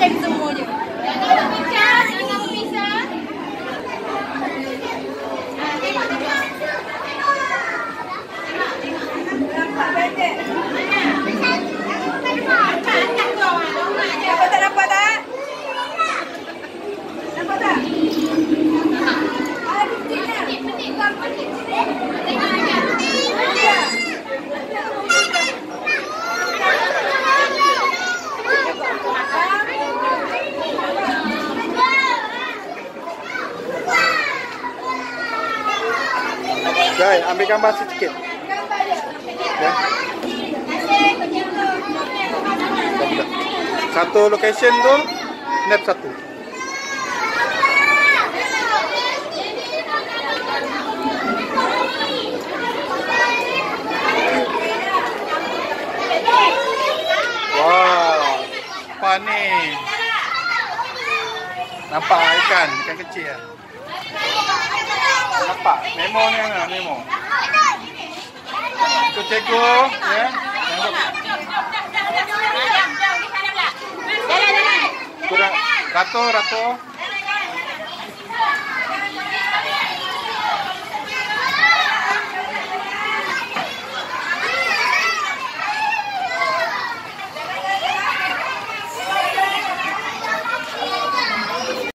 jadi semua je. Jangan bincang, jangan berpisah. Nampak betul. Nampak tak? Nampak tak? Nampak tak? Jai, ambil gambar sikit. Okay. Satu location tu, snap satu. Wow, apa ni? Nampak ikan kecil ya? Nampak? Memo ni mana? Memo. Cikgu, ya. Kurang, Ratu.